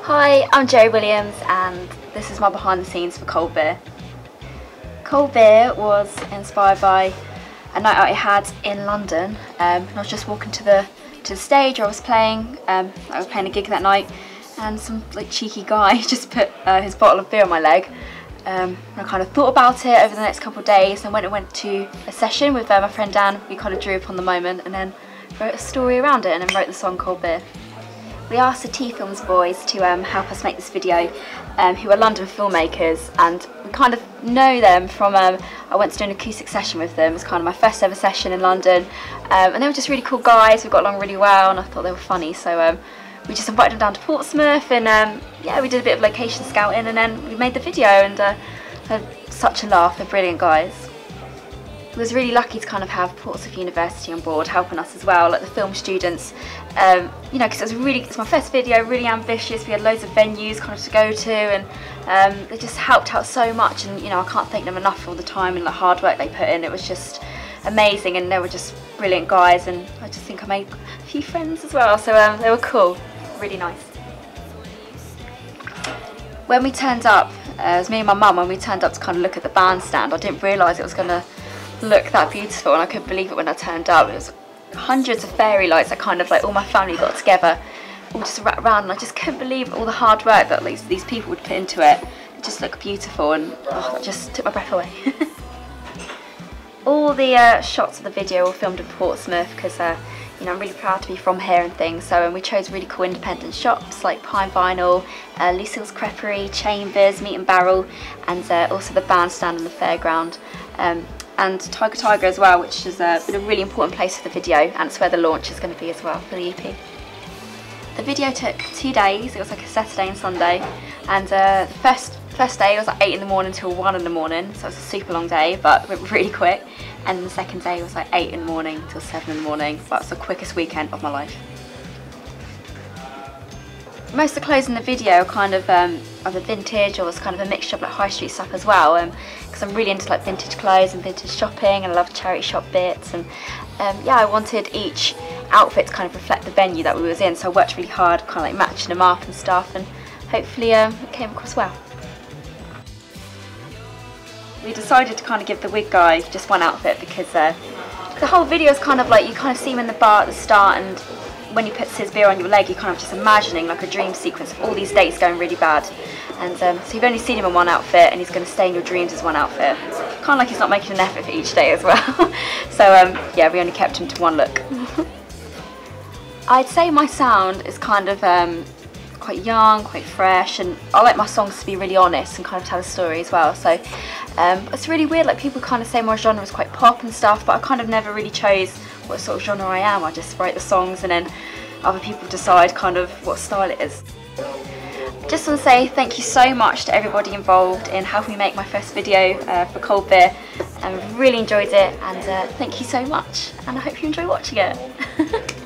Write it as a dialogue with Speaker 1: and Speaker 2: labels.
Speaker 1: Hi, I'm Joe Williams and this is my behind the scenes for Cold Beer. Cold Beer was inspired by a night out I had in London. I was just walking to the stage where I was playing a gig that night, and some cheeky guy just put his bottle of beer on my leg. I kind of thought about it over the next couple of days and went to a session with my friend Dan. We kind of drew upon the moment and then wrote a story around it and then wrote the song Cold Beer. We asked the Teafilms boys to help us make this video, who are London filmmakers, and we kind of know them from, I went to do an acoustic session with them. It was kind of my first ever session in London, and they were just really cool guys. We got along really well and I thought they were funny, so we just invited them down to Portsmouth and yeah, we did a bit of location scouting and then we made the video and had such a laugh. They're brilliant guys. I was really lucky to kind of have Portsmouth University on board helping us as well, like the film students, you know, because it's my first video, really ambitious. We had loads of venues kind of to go to, and they just helped out so much, and you know, I can't thank them enough for all the time and the hard work they put in. It was just amazing and they were just brilliant guys, and I just think I made a few friends as well, so they were cool, really nice. When we turned up, it was me and my mum, when we turned up to kind of look at the bandstand, I didn't realise it was going to look that beautiful, and I couldn't believe it when I turned up. It was hundreds of fairy lights that kind of all my family got together, all just wrapped around, and I just couldn't believe all the hard work that these people would put into it. It just looked beautiful, and that just took my breath away. All the shots of the video were filmed in Portsmouth because you know, I'm really proud to be from here and things, so we chose really cool independent shops like Pine Vinyl, Lucille's Creperie, Chambers, Meat and Barrel, and also the bandstand and the fairground. And Tiger as well, which has been a really important place for the video, and it's where the launch is going to be as well for the EP. The video took 2 days. It was like a Saturday and Sunday, and the first day was like 8 in the morning till 1 in the morning, so it was a super long day, but it went really quick. And then the second day was like 8 in the morning till 7 in the morning. That's the quickest weekend of my life. Most of the clothes in the video are kind of either vintage or it's kind of a mixture of high street stuff as well, because I'm really into vintage clothes and vintage shopping, and I love charity shop bits, and yeah, I wanted each outfit to kind of reflect the venue that we was in, so I worked really hard kind of matching them up and stuff, and hopefully it came across well. We decided to kind of give the wig guy just one outfit because the whole video is kind of you kind of see him in the bar at the start, and when he puts his beer on your leg, you're kind of just imagining a dream sequence of all these dates going really bad. And so you've only seen him in one outfit, and he's going to stay in your dreams as one outfit. Kind of he's not making an effort for each day as well. So yeah, we only kept him to one look. I'd say my sound is kind of quite young, quite fresh, and I like my songs to be really honest and kind of tell a story as well. So it's really weird, people kind of say my genre is quite pop and stuff, but I kind of never really chose what sort of genre I am. I just write the songs and then other people decide kind of what style it is. Just want to say thank you so much to everybody involved in helping me make my first video for Cold Beer. I really enjoyed it, and thank you so much, and I hope you enjoy watching it.